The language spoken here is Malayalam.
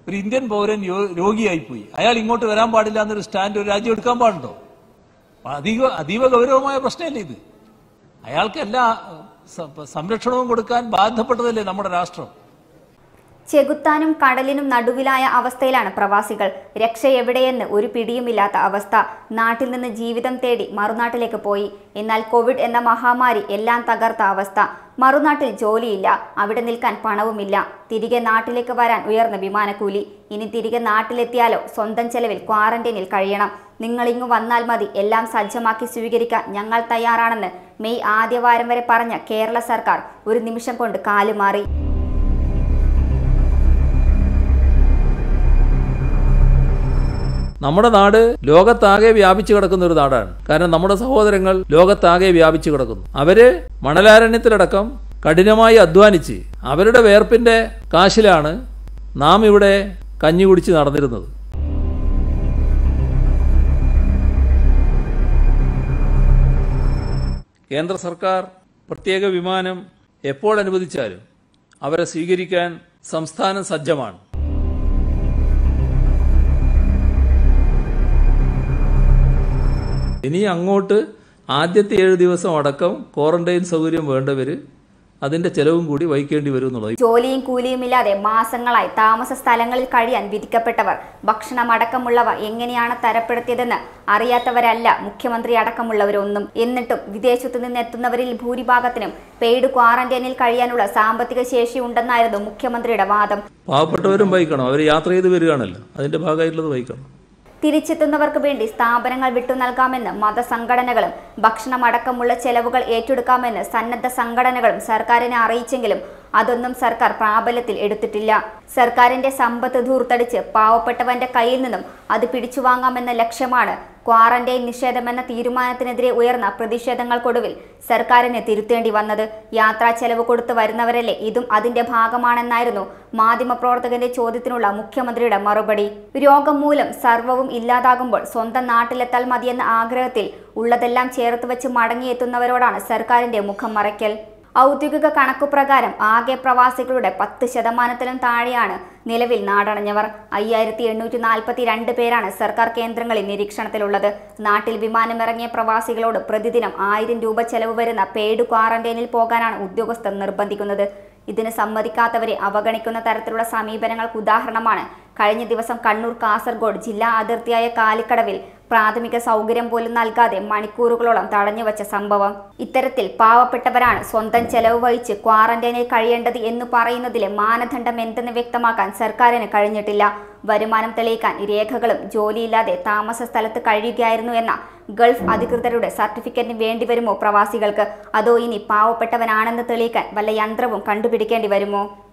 ഒരു ഇന്ത്യൻ പൗരൻ രോഗിയായിപ്പോയി, അയാൾ ഇങ്ങോട്ട് വരാൻ പാടില്ല എന്നൊരു സ്റ്റാൻഡ് ഒരു രാജ്യം എടുക്കാൻ പാടുണ്ടോ? അതീവ ഗൗരവമായ പ്രശ്നമല്ലേ ഇത്? അയാൾക്ക് എല്ലാ സംരക്ഷണവും കൊടുക്കാൻ ബാധ്യപ്പെട്ടതല്ലേ നമ്മുടെ രാഷ്ട്രം? ചെകുത്താനും കടലിനും നടുവിലായ അവസ്ഥയിലാണ് പ്രവാസികൾ. രക്ഷ എവിടെയെന്ന് ഒരു പിടിയുമില്ലാത്ത അവസ്ഥ. നാട്ടിൽ നിന്ന് ജീവിതം തേടി മറുനാട്ടിലേക്ക് പോയി. എന്നാൽ കോവിഡ് എന്ന മഹാമാരി എല്ലാം തകർത്ത അവസ്ഥ. മറുനാട്ടിൽ ജോലിയില്ല, അവിടെ നിൽക്കാൻ പണവുമില്ല. തിരികെ നാട്ടിലേക്ക് വരാൻ ഉയർന്ന വിമാനക്കൂലി. ഇനി തിരികെ നാട്ടിലെത്തിയാലോ സ്വന്തം ചെലവിൽ ക്വാറന്റൈനിൽ കഴിയണം. നിങ്ങളിങ്ങു വന്നാൽ മതി, എല്ലാം സജ്ജമാക്കി സ്വീകരിക്കാൻ ഞങ്ങൾ തയ്യാറാണെന്ന് മെയ് ആദ്യവാരം വരെ പറഞ്ഞ കേരള സർക്കാർ ഒരു നിമിഷം കൊണ്ട് കാലുമാറി. നമ്മുടെ നാട് ലോകത്താകെ വ്യാപിച്ചു കിടക്കുന്ന ഒരു നാടാണ്. കാരണം നമ്മുടെ സഹോദരങ്ങൾ ലോകത്താകെ വ്യാപിച്ചു കിടക്കുന്നു. അവര് മണലാരണ്യത്തിലടക്കം കഠിനമായി അധ്വാനിച്ച് അവരുടെ വേർപ്പിന്റെ കാശിലാണ് നാം ഇവിടെ കഞ്ഞി കുടിച്ച് നടന്നിരുന്നത്. കേന്ദ്ര സർക്കാർ പ്രത്യേക വിമാനം എപ്പോൾ അനുവദിച്ചാലും അവരെ സ്വീകരിക്കാൻ സംസ്ഥാനം സജ്ജമാണ്. ഇനി അങ്ങോട്ട് ആദ്യത്തെ 7 ദിവസം അടക്കം ക്വാറന്റൈൻ സൗകര്യം വേണ്ടവര് അതിന്റെ ചെലവും കൂടി വഹിക്കേണ്ടി വരും എന്നുള്ളത്. ജോലിയും കൂലിയുമില്ലാതെ മാസങ്ങളായി താമസ സ്ഥലങ്ങളിൽ കഴിയാൻ വിധിക്കപ്പെട്ടവർ ഭക്ഷണമടക്കമുള്ളവ എങ്ങനെയാണ് തരപ്പെടുത്തിയതെന്ന് അറിയാത്തവരല്ല മുഖ്യമന്ത്രി അടക്കമുള്ളവരൊന്നും. എന്നിട്ടും വിദേശത്തു നിന്നെത്തുന്നവരിൽ ഭൂരിഭാഗത്തിനും പെയ്ഡ് ക്വാറന്റൈനിൽ കഴിയാനുള്ള സാമ്പത്തിക ശേഷി ഉണ്ടെന്നായിരുന്നു മുഖ്യമന്ത്രിയുടെ വാദം. പാവപ്പെട്ടവരും വഹിക്കണം, അവർ യാത്ര ചെയ്ത് വരികയാണല്ലോ, അതിന്റെ ഭാഗമായിട്ടുള്ളത് വഹിക്കണം. തിരിച്ചെത്തുന്നവർക്ക് വേണ്ടി സ്ഥാപനങ്ങൾ വിട്ടു നൽകാമെന്ന് മതസംഘടനകളും ഭക്ഷണമടക്കമുള്ള ചെലവുകൾ ഏറ്റെടുക്കാമെന്ന് സന്നദ്ധ സംഘടനകളും സർക്കാരിനെ അറിയിച്ചെങ്കിലും അതൊന്നും സർക്കാർ പ്രാബല്യത്തിൽ എടുത്തിട്ടില്ല. സർക്കാരിന്റെ സമ്പത്ത് ധൂർത്തടിച്ച് പാവപ്പെട്ടവന്റെ കയ്യിൽ നിന്നും അത് പിടിച്ചുവാങ്ങാമെന്ന ലക്ഷ്യമാണ് ക്വാറന്റൈൻ നിഷേധമെന്ന തീരുമാനത്തിനെതിരെ ഉയർന്ന പ്രതിഷേധങ്ങൾക്കൊടുവിൽ സർക്കാരിന് തിരുത്തേണ്ടി വന്നത്. യാത്രാ ചെലവ് കൊടുത്തു വരുന്നവരല്ലേ ഇതും അതിന്റെ ഭാഗമാണെന്നായിരുന്നു മാധ്യമപ്രവർത്തകന്റെ ചോദ്യത്തിനുള്ള മുഖ്യമന്ത്രിയുടെ മറുപടി. രോഗം മൂലം സർവ്വവും ഇല്ലാതാകുമ്പോൾ സ്വന്തം നാട്ടിലെത്താൽ മതിയെന്ന ആഗ്രഹത്തിൽ ഉള്ളതെല്ലാം ചേർത്തുവെച്ച് മടങ്ങിയെത്തുന്നവരോടാണ് സർക്കാരിന്റെ മുഖം മറയ്ക്കൽ. ഔദ്യോഗിക കണക്കുപ്രകാരം ആകെ പ്രവാസികളുടെ 10% താഴെയാണ് നിലവിൽ നാടണഞ്ഞവർ. 5842 പേരാണ് സർക്കാർ കേന്ദ്രങ്ങളിൽ നിരീക്ഷണത്തിലുള്ളത്. നാട്ടിൽ വിമാനമിറങ്ങിയ പ്രവാസികളോട് പ്രതിദിനം 1000 രൂപ ചെലവ് വരുന്ന പെയ്ഡ് ക്വാറന്റൈനിൽ പോകാനാണ് ഉദ്യോഗസ്ഥർ നിർബന്ധിക്കുന്നത്. ഇതിന് സമ്മതിക്കാത്തവരെ അവഗണിക്കുന്ന തരത്തിലുള്ള സമീപനങ്ങൾക്ക് ഉദാഹരണമാണ് കഴിഞ്ഞ ദിവസം കണ്ണൂർ കാസർഗോഡ് ജില്ലാ അതിർത്തിയായ കാലിക്കടവിൽ പ്രാഥമിക സൗകര്യം പോലും നൽകാതെ മണിക്കൂറുകളോളം തടഞ്ഞുവച്ച സംഭവം. ഇത്തരത്തിൽ പാവപ്പെട്ടവരാണ് സ്വന്തം ചെലവ് വഹിച്ച് ക്വാറന്റൈനിൽ കഴിയേണ്ടത് എന്ന് പറയുന്നതിലെ മാനദണ്ഡം എന്തെന്ന് വ്യക്തമാക്കാൻ സർക്കാരിന് കഴിഞ്ഞിട്ടില്ല. വരുമാനം തെളിയിക്കാൻ രേഖകളും ജോലിയില്ലാതെ താമസ സ്ഥലത്ത് കഴിയുകയായിരുന്നു എന്ന ഗൾഫ് അധികൃതരുടെ സർട്ടിഫിക്കറ്റിന് വേണ്ടിവരുമോ പ്രവാസികൾക്ക്? അതോ ഇനി പാവപ്പെട്ടവനാണെന്ന് തെളിയിക്കാൻ വല്ല യന്ത്രവും കണ്ടുപിടിക്കേണ്ടി വരുമോ?